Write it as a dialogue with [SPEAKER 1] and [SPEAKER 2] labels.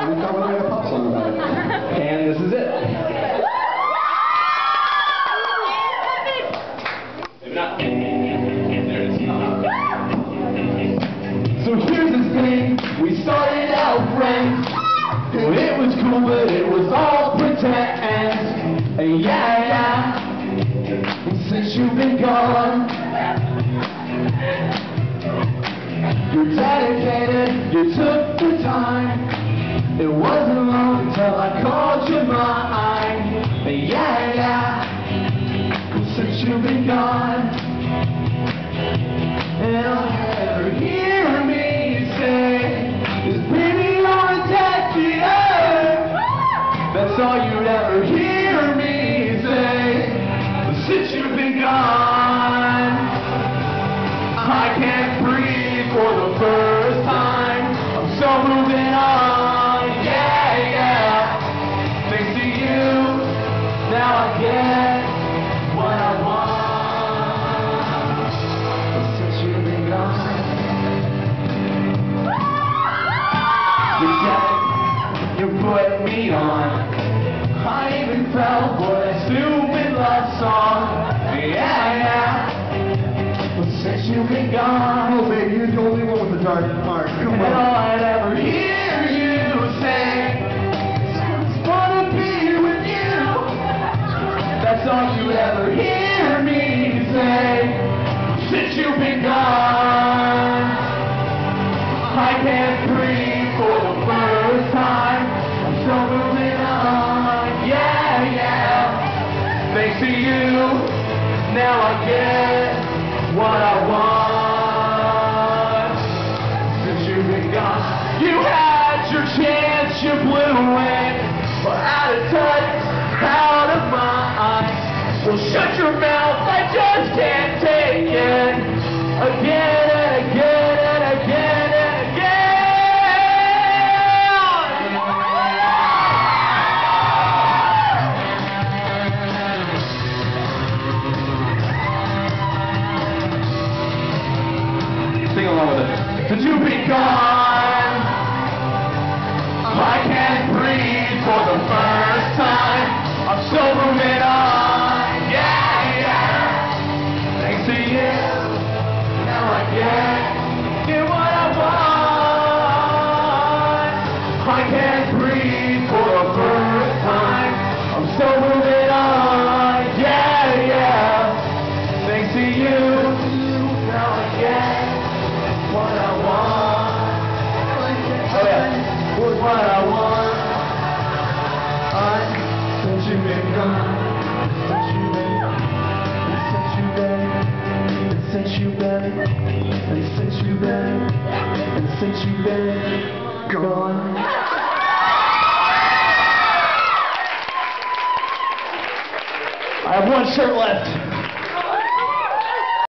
[SPEAKER 1] we thought we were going to pop song about it. And this is it. So here's the thing, we started out friends. It was cool, but it was all pretend. Yeah. Since you've been gone, you're dedicated, you took the time. It wasn't long until I called you mine. Yeah. Since you've been gone, and all you ever hear me say is, baby, you're a dead earth. That's all you'd ever hear me say. Since you've been gone, I can't breathe for the first time. I'm so moving on, yeah. Thanks to you, now I get what I want. Since you've been gone, you're dead, you put me on. I even fell for that stupid love song. Yeah. But since you've been gone, oh baby, you're the only one with the dark heart. Come on. And all I'd ever hear you say is, I just wanna be with you. That's all you ever hear me say. Since you've been gone, I can't breathe for the first time. I'm so moving on, yeah. Thanks to you, now I get what I want. Since you've been gone, you had your chance, you blew it, but out of touch, out of mind. Well, shut your mouth, I just can't take it. Again and again and again and again. Sing along with it. Since you've been gone, I can't breathe for the first time. I'm so moving on, yeah. Thanks to you, now I get what I want. I can't breathe for the first time. I'm so moving on, yeah. Thanks to you, now I get what I want. Oh yeah, what I want. Since you've been gone, since you've been gone. I have one shirt left.